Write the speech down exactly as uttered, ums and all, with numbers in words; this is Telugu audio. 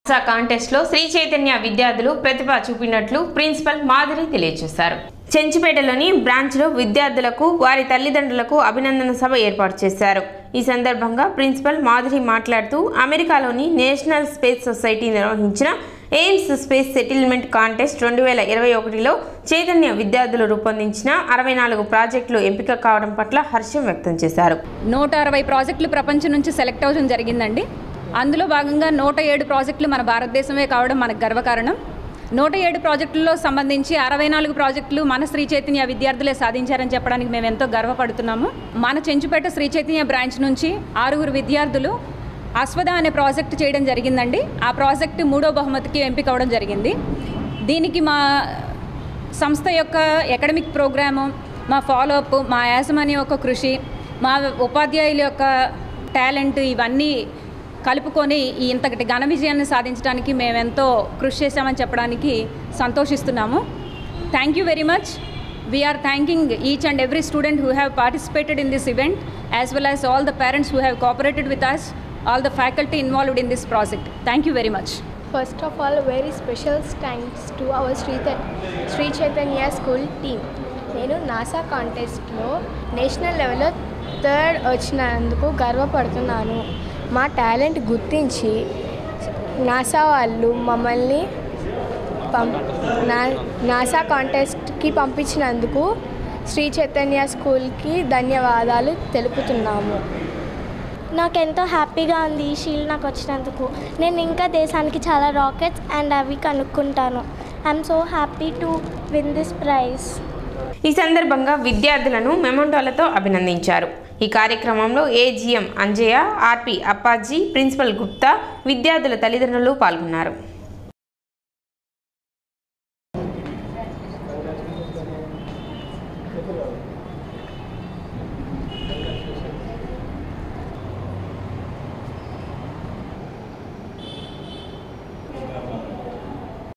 కాంటెస్ట్ లో శ్రీ చైతన్య విద్యార్థులు ప్రతిభ చూపినట్లు ప్రిన్సిపల్ మాధురి తెలియజేశారు. చెంచుపేటలోని బ్రాంచ్ లో విద్యార్థులకు వారి తల్లిదండ్రులకు అభినందన సభ ఏర్పాటు చేశారు. ఈ సందర్భంగా ప్రిన్సిపల్ మాధురి మాట్లాడుతూ అమెరికాలోని నేషనల్ స్పేస్ సొసైటీ నిర్వహించిన ఎయిమ్స్ స్పేస్ సెటిల్మెంట్ కాంటెస్ట్ రెండు వేల ఇరవై ఒకటిలో చైతన్య విద్యార్థులు రూపొందించిన అరవై నాలుగు ప్రాజెక్టులు ఎంపిక కావడం పట్ల హర్షం వ్యక్తం చేశారు. నూట అరవై ప్రాజెక్టులు ప్రపంచం నుంచి సెలెక్ట్ అవ్వడం జరిగిందండి. అందులో భాగంగా నూట ఏడు ప్రాజెక్టులు మన భారతదేశమే కావడం మనకు గర్వకారణం. నూట ఏడు ప్రాజెక్టుల్లో సంబంధించి అరవై నాలుగు ప్రాజెక్టులు మన శ్రీ చైతన్య విద్యార్థులే సాధించారని చెప్పడానికి మేము ఎంతో గర్వపడుతున్నాము. మన చెంచుపేట శ్రీ చైతన్య బ్రాంచ్ నుంచి ఆరుగురు విద్యార్థులు అశ్వద అనే ప్రాజెక్టు చేయడం జరిగిందండి. ఆ ప్రాజెక్టు మూడో బహుమతికి ఎంపిక అవ్వడం జరిగింది. దీనికి మా సంస్థ యొక్క అకాడమిక్ ప్రోగ్రాము, మా ఫాలోఅప్, మా యాజమాన్యం యొక్క కృషి, మా ఉపాధ్యాయుల యొక్క టాలెంట్ ఇవన్నీ కలుపుకొని ఈ ఇంతటి ఘన విజయాన్ని సాధించడానికి మేమెంతో కృషి చేశామని చెప్పడానికి సంతోషిస్తున్నాము. Thank you very much. We are thanking each and every student who have participated in this event, as well as all the parents who have cooperated with us, all the faculty involved in this project. Thank you very much. First of all, very special thanks to our Sri Chaitanya school team. నేను నాసా కాంటెస్ట్లో నేషనల్ లెవెల్లో థర్డ్ వచ్చినందుకు గర్వపడుతున్నాను. మా టాలెంట్ గుర్తించి నాసా వాళ్ళు మమ్మల్ని పం నా నాసా కాంటెస్ట్కి పంపించినందుకు శ్రీ చైతన్య స్కూల్కి ధన్యవాదాలు తెలుపుతున్నాము. నాకెంతో హ్యాపీగా ఉంది ఈ షీల్డ్ నాకు వచ్చినందుకు. నేను ఇంకా దేశానికి చాలా రాకెట్స్ అండ్ అవి కనుక్కుంటాను. I'm so happy to win this prize. ఈ సందర్భంగా విద్యార్థులను మెమోంటోలతో అభినందించారు. ఈ కార్యక్రమంలో AGM Anjaiah, RP Appaji, principal Gupta, విద్యార్థుల తల్లిదండ్రులు పాల్గొన్నారు. Thank you.